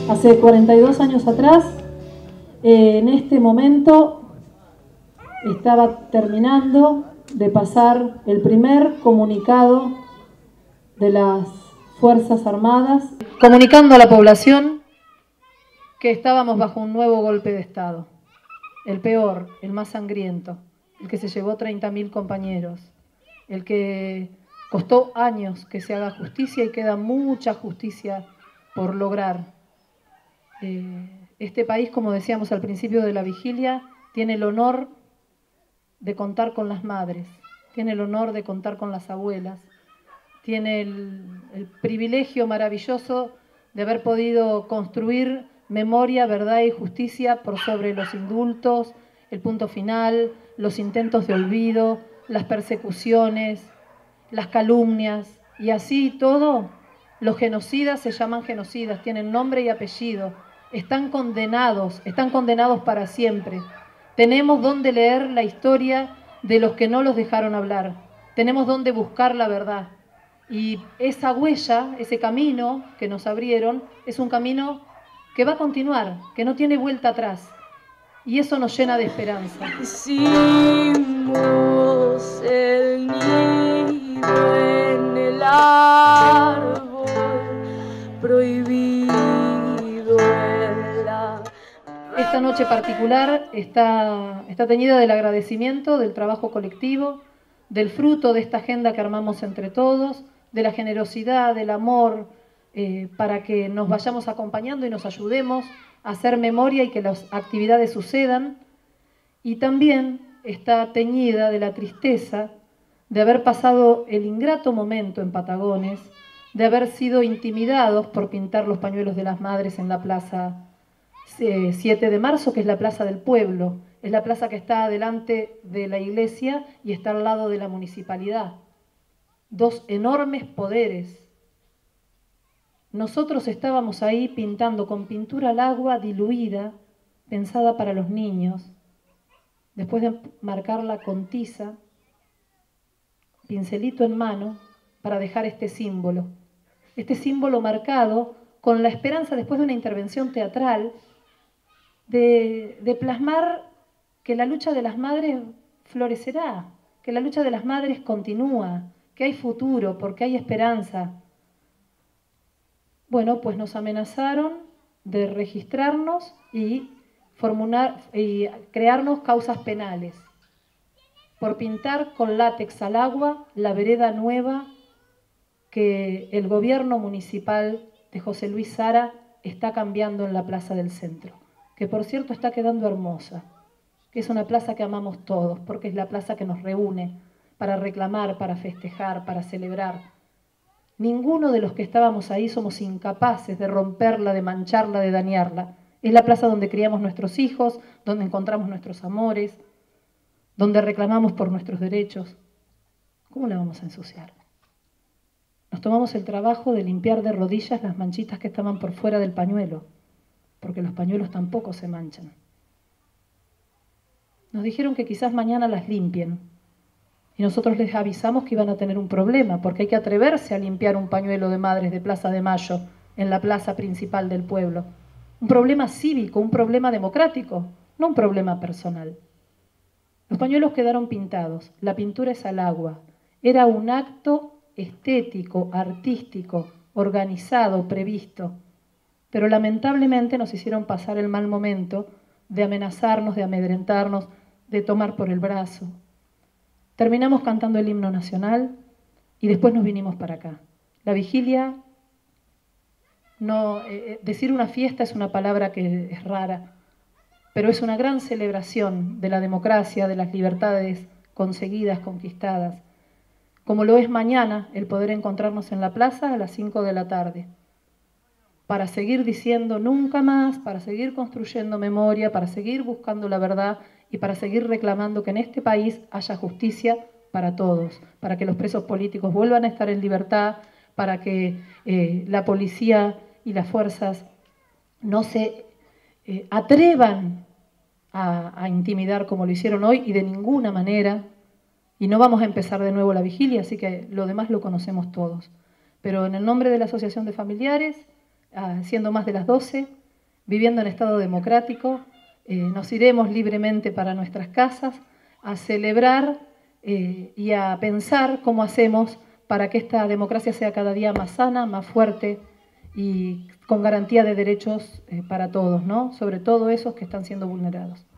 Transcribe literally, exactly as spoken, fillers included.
hace cuarenta y dos años atrás. Eh, en este momento estaba terminando de pasar el primer comunicado de las Fuerzas Armadas, comunicando a la población que estábamos bajo un nuevo golpe de Estado, el peor, el más sangriento, el que se llevó treinta mil compañeros, el que costó años que se haga justicia y queda mucha justicia por lograr. Eh, este país, como decíamos al principio de la vigilia, tiene el honor de contar con las madres, tiene el honor de contar con las abuelas, tiene el, el privilegio maravilloso de haber podido construir memoria, verdad y justicia por sobre los indultos, el punto final, los intentos de olvido, las persecuciones, las calumnias, y así todo, los genocidas se llaman genocidas, tienen nombre y apellido, están condenados, están condenados para siempre. Tenemos donde leer la historia de los que no los dejaron hablar, tenemos donde buscar la verdad. Y esa huella, ese camino que nos abrieron, es un camino que va a continuar, que no tiene vuelta atrás. Y eso nos llena de esperanza. Hicimos el nido en el árbol prohibido en la... Esta noche particular está, está teñida del agradecimiento, del trabajo colectivo, del fruto de esta agenda que armamos entre todos, de la generosidad, del amor, eh, para que nos vayamos acompañando y nos ayudemos a hacer memoria y que las actividades sucedan. Y también está teñida de la tristeza de haber pasado el ingrato momento en Patagones, de haber sido intimidados por pintar los pañuelos de las madres en la plaza siete de marzo, que es la plaza del pueblo, es la plaza que está delante de la iglesia y está al lado de la municipalidad. Dos enormes poderes. Nosotros estábamos ahí pintando con pintura al agua diluida, pensada para los niños, después de marcarla con tiza, pincelito en mano, para dejar este símbolo. Este símbolo marcado con la esperanza, después de una intervención teatral, de, de plasmar que la lucha de las madres florecerá, que la lucha de las madres continúa, que hay futuro, porque hay esperanza. Bueno, pues nos amenazaron de registrarnos y, formular, y crearnos causas penales por pintar con látex al agua la vereda nueva que el gobierno municipal de José Luis Sara está cambiando en la plaza del centro, que por cierto está quedando hermosa, que es una plaza que amamos todos, porque es la plaza que nos reúne para reclamar, para festejar, para celebrar. Ninguno de los que estábamos ahí somos incapaces de romperla, de mancharla, de dañarla. Es la plaza donde criamos nuestros hijos, donde encontramos nuestros amores, donde reclamamos por nuestros derechos. ¿Cómo la vamos a ensuciar? Nos tomamos el trabajo de limpiar de rodillas las manchitas que estaban por fuera del pañuelo, porque los pañuelos tampoco se manchan. Nos dijeron que quizás mañana las limpien, y nosotros les avisamos que iban a tener un problema, porque hay que atreverse a limpiar un pañuelo de madres de Plaza de Mayo en la plaza principal del pueblo. Un problema cívico, un problema democrático, no un problema personal. Los pañuelos quedaron pintados, la pintura es al agua. Era un acto estético, artístico, organizado, previsto. Pero lamentablemente nos hicieron pasar el mal momento de amenazarnos, de amedrentarnos, de tomar por el brazo. Terminamos cantando el himno nacional y después nos vinimos para acá. La vigilia, no, eh, decir una fiesta es una palabra que es rara, pero es una gran celebración de la democracia, de las libertades conseguidas, conquistadas, como lo es mañana el poder encontrarnos en la plaza a las cinco de la tarde, para seguir diciendo nunca más, para seguir construyendo memoria, para seguir buscando la verdad y para seguir reclamando que en este país haya justicia para todos, para que los presos políticos vuelvan a estar en libertad, para que eh, la policía y las fuerzas no se eh, atrevan a, a intimidar como lo hicieron hoy y de ninguna manera. Y no vamos a empezar de nuevo la vigilia, así que lo demás lo conocemos todos. Pero en el nombre de la Asociación de Familiares, ah, siendo más de las doce, viviendo en estado democrático, eh, nos iremos libremente para nuestras casas a celebrar eh, y a pensar cómo hacemos para que esta democracia sea cada día más sana, más fuerte y con garantía de derechos eh, para todos, ¿no? Sobre todo esos que están siendo vulnerados.